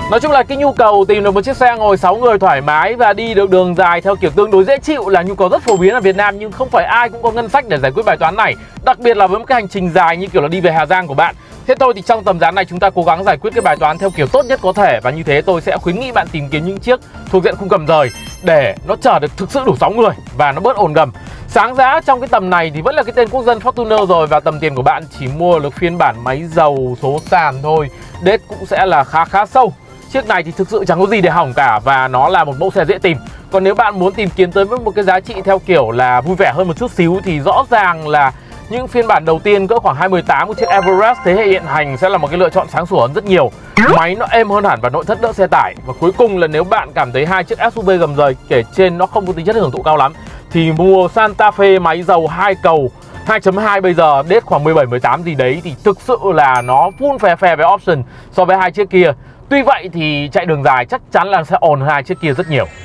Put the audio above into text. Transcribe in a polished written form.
Nói chung là cái nhu cầu tìm được một chiếc xe ngồi 6 người thoải mái và đi được đường dài theo kiểu tương đối dễ chịu là nhu cầu rất phổ biến ở Việt Nam, nhưng không phải ai cũng có ngân sách để giải quyết bài toán này, đặc biệt là với một cái hành trình dài như kiểu là đi về Hà Giang của bạn. Thế thôi thì trong tầm giá này chúng ta cố gắng giải quyết cái bài toán theo kiểu tốt nhất có thể, và như thế tôi sẽ khuyến nghị bạn tìm kiếm những chiếc thuộc diện khung gầm rời để nó chở được thực sự đủ 6 người và nó bớt ồn gầm. Sáng giá trong cái tầm này thì vẫn là cái tên quốc dân Fortuner rồi, và tầm tiền của bạn chỉ mua được phiên bản máy dầu số sàn thôi, đét cũng sẽ là khá sâu. Chiếc này thì thực sự chẳng có gì để hỏng cả và nó là một mẫu xe dễ tìm. Còn nếu bạn muốn tìm kiếm tới một cái giá trị theo kiểu là vui vẻ hơn một chút xíu thì rõ ràng là những phiên bản đầu tiên cỡ khoảng 2018 của chiếc Everest thế hệ hiện hành sẽ là một cái lựa chọn sáng sủa hơn rất nhiều. Máy nó êm hơn hẳn và nội thất đỡ xe tải. Và cuối cùng là nếu bạn cảm thấy hai chiếc SUV gầm rời kể trên nó không có tính chất hưởng thụ cao lắm thì mua Santa Fe máy dầu 2 cầu 2.2 bây giờ, đét khoảng 17-18 gì đấy thì thực sự là nó full phè về option so với hai chiếc kia. Tuy vậy thì chạy đường dài chắc chắn là sẽ ổn hơn hai chiếc kia rất nhiều.